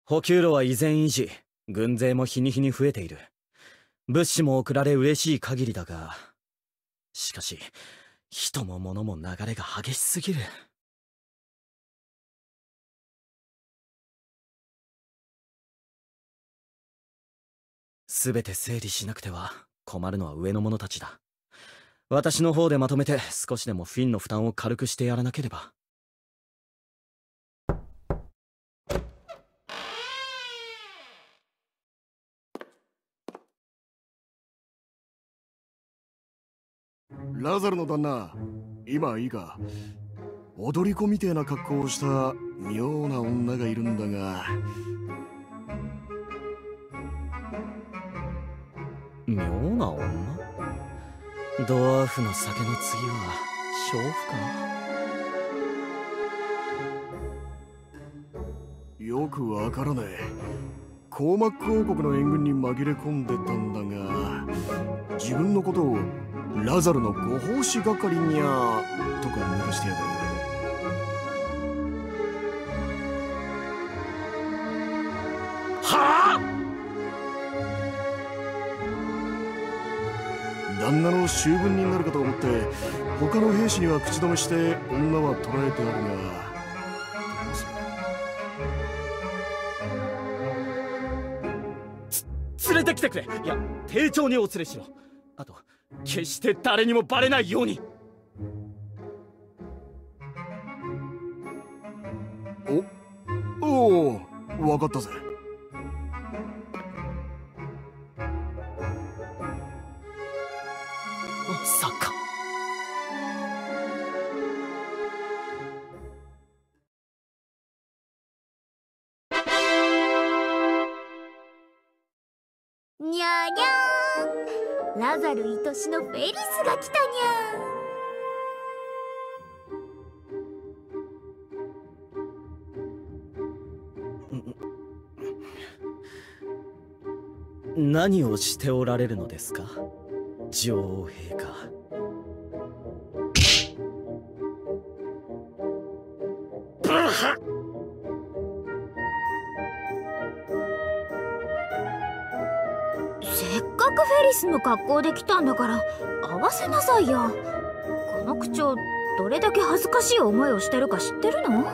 補給路は依然維持、軍勢も日に日に増えている。物資も送られ嬉しい限りだが、しかし人も物も流れが激しすぎる。すべて整理しなくては困るのは上の者たちだ。私の方でまとめて少しでもフィンの負担を軽くしてやらなければ。 ラザルの旦那、今いいか。踊り子みてえな格好をした妙な女がいるんだが。 妙な女？ドワーフの酒の次は娼婦か？ よくわからねえ。コーマック王国の援軍に紛れ込んでたんだが、自分のことをラザルのご奉仕係にゃとか抜かしてやがる。 はあ！ 旦那の醜聞になるかと思って他の兵士には口止めして女は捕らえてあるが、 連れてきてくれ。いや、丁重にお連れしろ。あと決して誰にもバレないように。 おお、分かったぜ。 サッカー。 にゃにゃーん、ラザル愛しのフェリスが来たにゃー。何をしておられるのですか、女王陛下。 せっかくフェリスの格好で来たんだから合わせなさいよ。この口調、どれだけ恥ずかしい思いをしてるか知ってるの？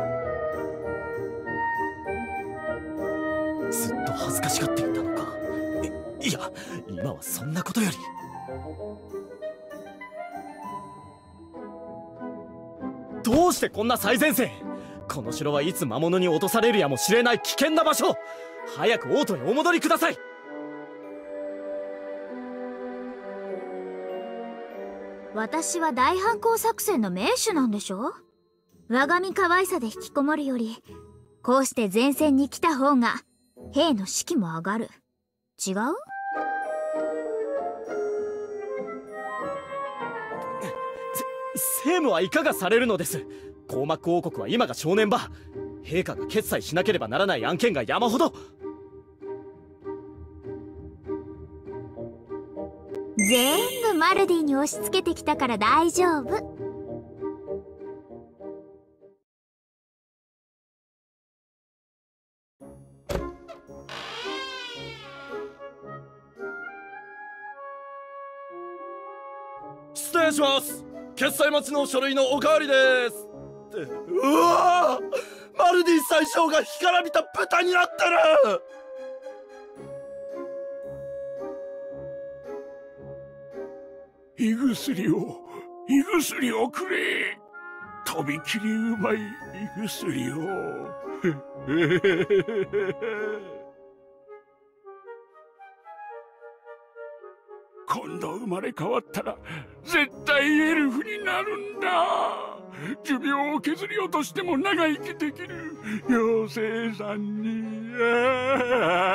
ずっと恥ずかしがっていたのか。いや、今はそんなことより。どうしてこんな最前線？この城はいつ魔物に落とされるやもしれない危険な場所。早く王都へお戻りください。 私は大反抗作戦の名手なんでしょ？我が身可愛さで引きこもるより、こうして前線に来た方が兵の士気も上がる。違う？ 政務はいかがされるのです？コーマック王国は今が正念場。陛下が決裁しなければならない案件が山ほど。 全部マルディに押し付けてきたから大丈夫。 失礼します。決裁待ちの書類のおかわりです。うわー、マルディ宰相が干からびた豚になってる。 胃薬をくれ。とびきりうまい胃薬を。今度生まれ変わったら絶対エルフになるんだ。寿命を削り落としても長生きできる妖精さんに。